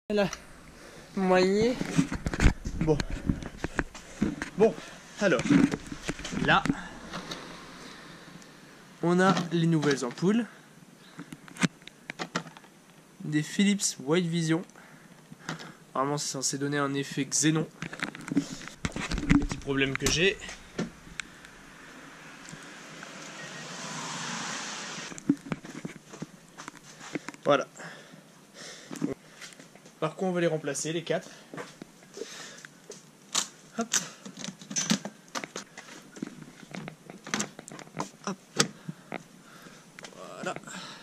Là, moyen. Bon, alors, là, on a les nouvelles ampoules. Des Philips White Vision. Normalement, c'est censé donner un effet xénon. Petit problème que j'ai. Voilà. Par contre, on va les remplacer, les 4. Hop. Hop. Voilà.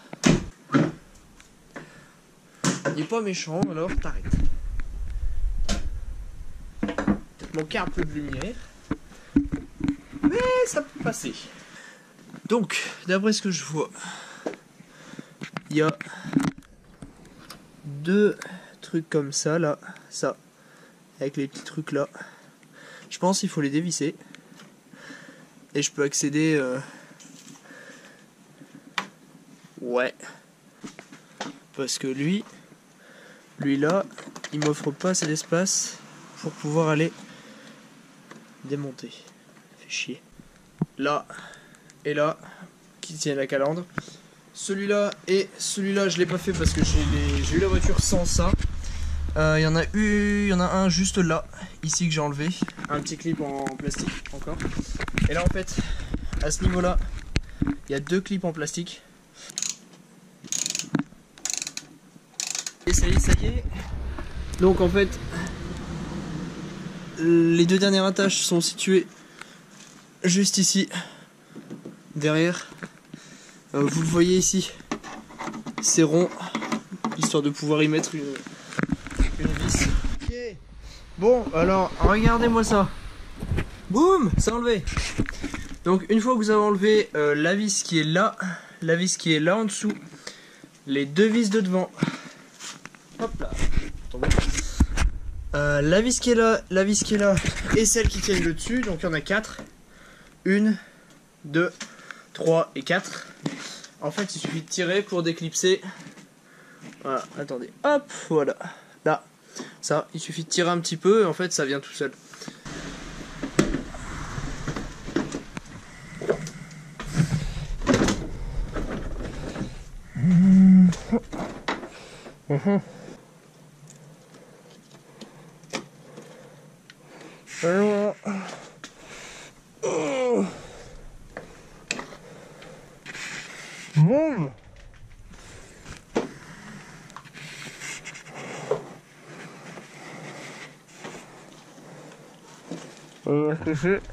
Il est pas méchant, alors t'arrêtes. Peut-être manquer un peu de lumière. Mais ça peut passer. Donc, d'après ce que je vois, il y a 2 trucs comme ça, là, ça, avec les petits trucs là. Je pense qu'il faut les dévisser. Et je peux accéder... Ouais. Parce que lui là, il m'offre pas assez d'espace pour pouvoir aller démonter. Fait chier. Là, et là, qui tient la calandre. Celui-là et celui-là, je l'ai pas fait parce que j'ai eu la voiture sans ça. Il y en a un juste là, ici, que j'ai enlevé. Un petit clip en plastique encore. Et là, en fait, à ce niveau-là, il y a 2 clips en plastique. Et ça y est. Donc en fait, les 2 dernières attaches sont situées juste ici, derrière. Vous le voyez ici, c'est rond, histoire de pouvoir y mettre une vis. Okay. Bon, alors regardez-moi ça. Boum, c'est enlevé. Donc une fois que vous avez enlevé la vis qui est là, la vis qui est là en dessous, les 2 vis de devant. Hop là. La vis qui est là, la vis qui est là, et celle qui tient le dessus, donc il y en a 4. 1, 2, 3 et 4. En fait, il suffit de tirer pour déclipser. Voilà, attendez. Hop, voilà. Là, ça, il suffit de tirer un petit peu et en fait, ça vient tout seul. Alors, boum. On va se faire.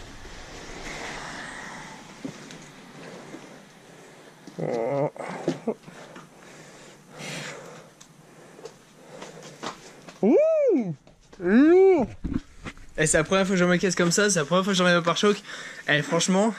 Ouh, lourd. Et c'est la première fois que je me casse comme ça, c'est la première fois que j'enlève un pare-choc. Et franchement,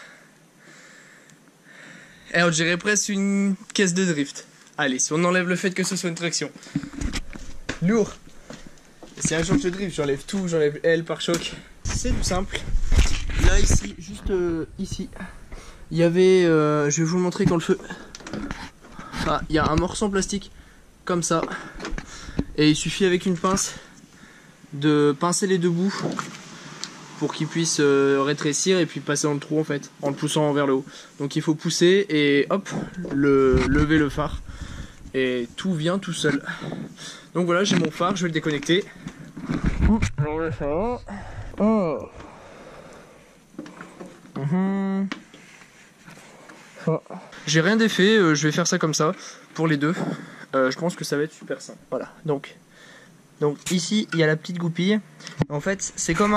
on dirait presque une caisse de drift. Allez, si on enlève le fait que ce soit une traction. Lourd. Et si un jour je drift, j'enlève tout, j'enlève le pare-choc. C'est tout simple. Là, ici, juste ici, il y avait, je vais vous le montrer quand le feu. Ah, il y a un morceau en plastique, comme ça. Et il suffit avec une pince de pincer les 2 bouts pour qu'il puisse rétrécir et puis passer dans le trou en fait, en le poussant vers le haut. Donc il faut pousser et hop, lever le phare. Et tout vient tout seul. Donc voilà, j'ai mon phare, je vais le déconnecter. J'enlève ça. Oh. J'ai rien d'effet, je vais faire ça comme ça pour les 2. Je pense que ça va être super simple. Voilà, donc ici il y a la petite goupille. En fait, c'est comme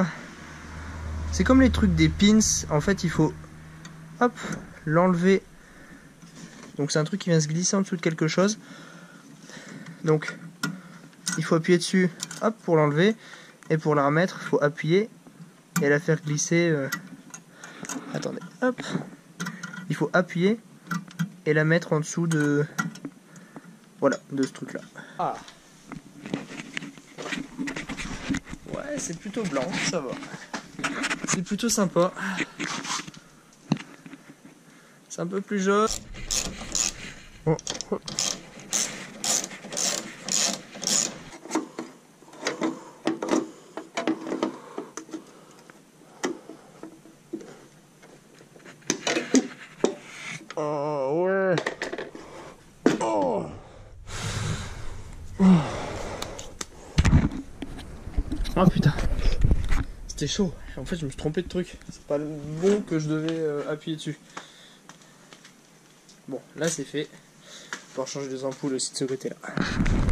les trucs des pins. En fait, il faut hop l'enlever. Donc c'est un truc qui vient se glisser en dessous de quelque chose. Donc il faut appuyer dessus, hop, pour l'enlever, et pour la remettre, il faut appuyer et la faire glisser. Attendez, hop. Il faut appuyer et la mettre en dessous de... Voilà, de ce truc là. Ah. Ouais, c'est plutôt blanc, ça va. C'est plutôt sympa. C'est un peu plus jaune. c'était chaud. En fait, je me suis trompé de truc. C'est pas le bon que je devais appuyer dessus. Bon, là c'est fait. On va changer les ampoules aussi de ce côté-là.